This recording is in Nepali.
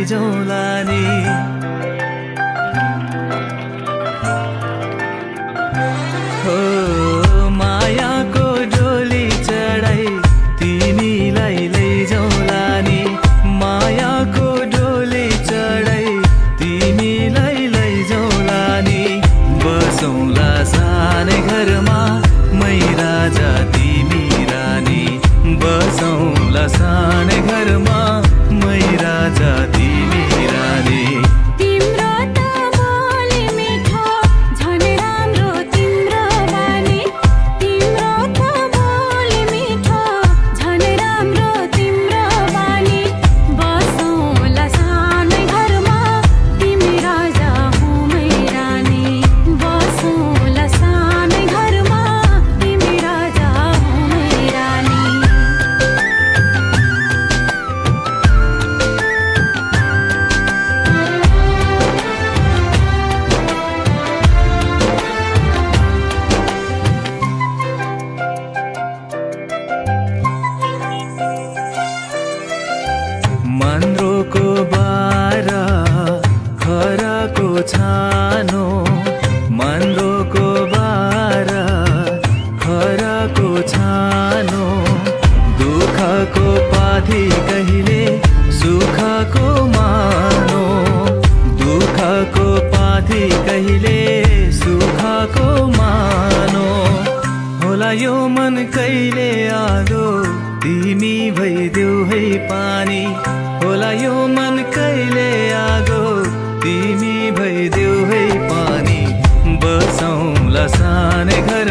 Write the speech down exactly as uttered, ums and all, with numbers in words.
लैजाउला नि हो मायाको डोली चढाई तिमीलाई लैजाउला नि मायाको डोली चढाई तिमीलाई लैजाउला नि बसौँला सानै घरमा मै राजा तिमी रानी बसौँला सानै घरमा मै राजा तिमी रानी तिम्रो त बोली मिठो झन् राम्रो तिम्रो बानी तिम्रो त बोली मिठो झन् राम्रो तिम्रो बानी बसौँला सानै घरमा तिमी राजा हुँ मै रानी बसौँला सानै घरमा तिमी राजा हुँ मै रानी मन्द्रोको बारा खराको छानो मन्द्रोको बारा खराको छानो दुःखको पाथी कहिले सुखको मानो दुःखको पाथी कहिले सुखको मानो होला यो मन कहिले आगो तिमी भइदेऊ है पानी होला यो मन कहिले आगो तिमी भइदेऊ है पानी बसौँला सानै घर